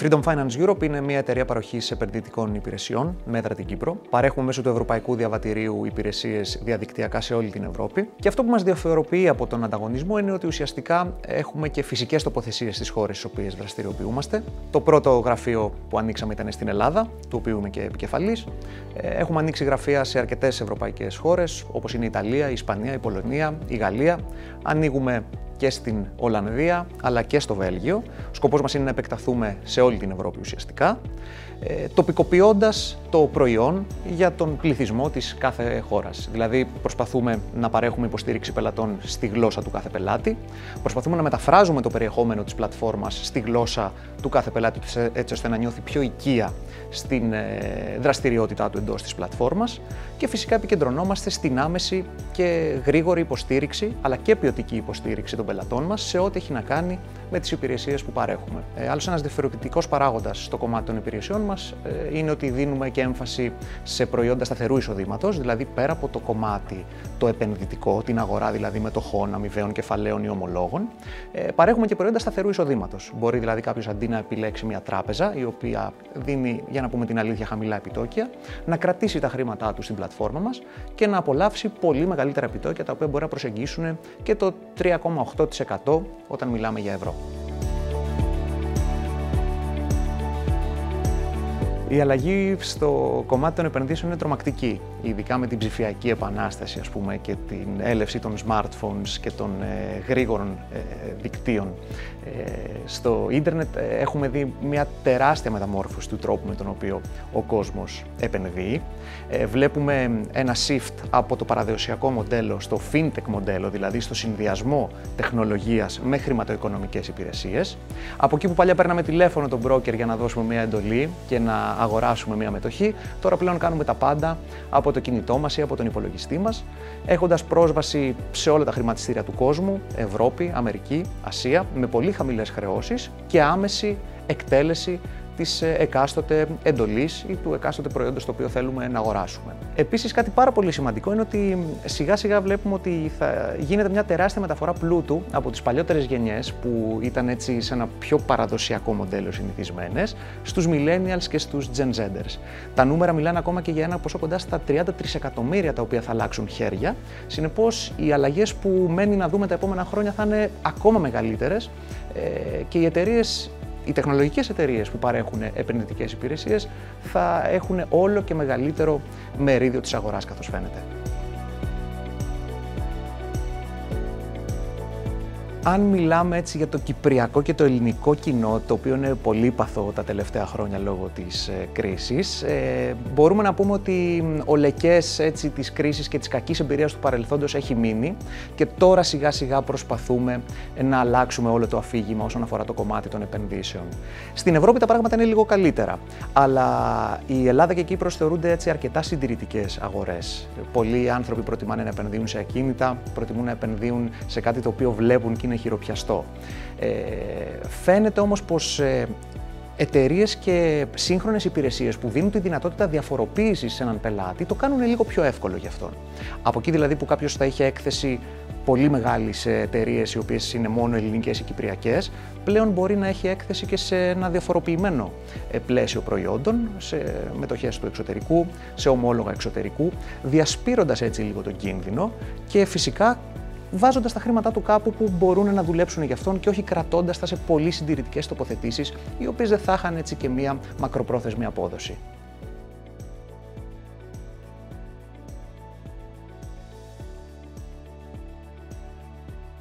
Freedom Finance Europe είναι μια εταιρεία παροχής επενδυτικών υπηρεσιών με έδρα την Κύπρο. Παρέχουμε μέσω του Ευρωπαϊκού Διαβατηρίου υπηρεσίες διαδικτυακά σε όλη την Ευρώπη. Και αυτό που μας διαφοροποιεί από τον ανταγωνισμό είναι ότι ουσιαστικά έχουμε και φυσικές τοποθεσίες στις χώρες στις οποίες δραστηριοποιούμαστε. Το πρώτο γραφείο που ανοίξαμε ήταν στην Ελλάδα, του οποίου είμαι και επικεφαλής. Έχουμε ανοίξει γραφεία σε αρκετές ευρωπαϊκές χώρες, όπως είναι η Ιταλία, η Ισπανία, η Πολωνία, η Γαλλία. Ανοίγουμε και στην Ολλανδία αλλά και στο Βέλγιο. Ο σκοπός μας είναι να επεκταθούμε σε όλη την Ευρώπη ουσιαστικά, τοπικοποιώντας το προϊόν για τον πληθυσμό της κάθε χώρας. Δηλαδή προσπαθούμε να παρέχουμε υποστήριξη πελατών στη γλώσσα του κάθε πελάτη, προσπαθούμε να μεταφράζουμε το περιεχόμενο της πλατφόρμας στη γλώσσα του κάθε πελάτη έτσι ώστε να νιώθει πιο οικία στην δραστηριότητά του εντός της πλατφόρμας και φυσικά επικεντρωνόμαστε στην άμεση και γρήγορη υποστήριξη αλλά και ποιοτική υποστήριξη των πελατών μας σε ό,τι έχει να κάνει με τις υπηρεσίες που παρέχουμε. Άλλος ένας διαφορετικός παράγοντας στο κομμάτι των υπηρεσιών μας είναι ότι δίνουμε και έμφαση σε προϊόντα σταθερού εισοδήματος, δηλαδή πέρα από το κομμάτι το επενδυτικό, την αγορά δηλαδή μετοχών, αμοιβαίων κεφαλαίων ή ομολόγων, παρέχουμε και προϊόντα σταθερού εισοδήματος. Μπορεί δηλαδή κάποιος αντί να επιλέξει μια τράπεζα, η οποία δίνει, για να πούμε την αλήθεια, χαμηλά επιτόκια, να κρατήσει τα χρήματά του στην πλατφόρμα μας και να απολαύσει πολύ μεγαλύτερα επιτόκια, τα οποία μπορεί να προσεγγίσουν και το 3,8% όταν μιλάμε για ευρώ. Η αλλαγή στο κομμάτι των επενδύσεων είναι τρομακτική, ειδικά με την ψηφιακή επανάσταση, ας πούμε, και την έλευση των smartphones και των γρήγορων δικτύων. Στο ίντερνετ έχουμε δει μια τεράστια μεταμόρφωση του τρόπου με τον οποίο ο κόσμος επενδύει. Βλέπουμε ένα shift από το παραδοσιακό μοντέλο στο fintech μοντέλο, δηλαδή στο συνδυασμό τεχνολογίας με χρηματοοικονομικές υπηρεσίες. Από εκεί που παλιά παίρναμε τηλέφωνο τον broker για να δώσουμε μια εντολή και να αγοράσουμε μια μετοχή, τώρα πλέον κάνουμε τα πάντα από το κινητό μας ή από τον υπολογιστή μας, έχοντας πρόσβαση σε όλα τα χρηματιστήρια του κόσμου, Ευρώπη, Αμερική, Ασία, με πολύ χαμηλές χρεώσεις και άμεση εκτέλεση της εκάστοτε εντολής ή του εκάστοτε προϊόντος το οποίο θέλουμε να αγοράσουμε. Επίσης, κάτι πάρα πολύ σημαντικό είναι ότι σιγά σιγά βλέπουμε ότι θα γίνεται μια τεράστια μεταφορά πλούτου από τις παλιότερες γενιές που ήταν έτσι σε ένα πιο παραδοσιακό μοντέλο συνηθισμένες στους millennials και στους Gen Zers. Τα νούμερα μιλάνε ακόμα και για ένα ποσό κοντά στα 33 εκατομμύρια τα οποία θα αλλάξουν χέρια. Συνεπώς, οι αλλαγές που μένει να δούμε τα επόμενα χρόνια θα είναι ακόμα μεγαλύτερες και οι τεχνολογικές εταιρείες που παρέχουν επενδυτικές υπηρεσίες θα έχουν όλο και μεγαλύτερο μερίδιο της αγοράς, καθώς φαίνεται. Αν μιλάμε έτσι για το κυπριακό και το ελληνικό κοινό, το οποίο είναι πολύπαθο τα τελευταία χρόνια λόγω της κρίσης, μπορούμε να πούμε ότι ο λεκές έτσι, της κρίσης και της κακής εμπειρίας του παρελθόντος έχει μείνει και τώρα σιγά σιγά προσπαθούμε να αλλάξουμε όλο το αφήγημα όσον αφορά το κομμάτι των επενδύσεων. Στην Ευρώπη τα πράγματα είναι λίγο καλύτερα, αλλά η Ελλάδα και η Κύπρος θεωρούνται έτσι αρκετά συντηρητικές αγορές. Πολλοί άνθρωποι προτιμάνε να επενδύουν σε ακίνητα, προτιμούν να επενδύουν σε κάτι το οποίο βλέπουν και είναι χειροπιαστό. Φαίνεται όμως πως εταιρείες και σύγχρονες υπηρεσίες που δίνουν τη δυνατότητα διαφοροποίησης σε έναν πελάτη το κάνουν λίγο πιο εύκολο για αυτόν. Από εκεί δηλαδή που κάποιος θα είχε έκθεση πολύ μεγάλη σε εταιρείες οι οποίες είναι μόνο ελληνικές ή κυπριακές, πλέον μπορεί να έχει έκθεση και σε ένα διαφοροποιημένο πλαίσιο προϊόντων, σε μετοχές του εξωτερικού, σε ομόλογα εξωτερικού, διασπείροντας έτσι λίγο τον κίνδυνο και φυσικά βάζοντας τα χρήματά του κάπου που μπορούν να δουλέψουν για αυτόν και όχι κρατώντας τα σε πολύ συντηρητικές τοποθετήσεις, οι οποίες δεν θα είχαν έτσι και μία μακροπρόθεσμη απόδοση.